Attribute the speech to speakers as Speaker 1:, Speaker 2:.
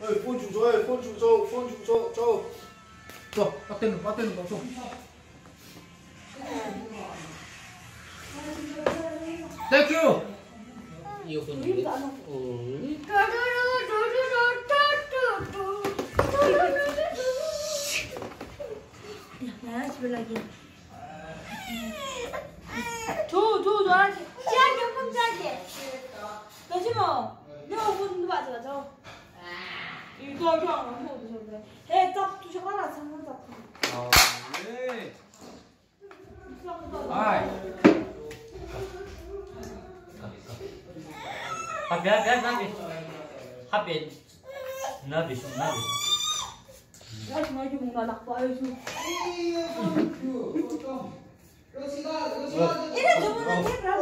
Speaker 1: 폰 주소, 폰 주소, 폰 주소, 저. 저, 빠떼는 거 좀. 땡큐.
Speaker 2: 이거 보는 게.
Speaker 3: 야, 집에 가기. 줘, 시작해, 혼자게. 너지 뭐. 내가 혼자 맞아, 줘. 이거 그냥 안 먹어도 그래. 해, 짭, 두셔가라, 장난 짭.
Speaker 1: 네. 아이.
Speaker 2: Habis. Nabis.
Speaker 3: 야, 정말 좀 뭔가 나빠요, 좀. 이래 저번에 탭을 하고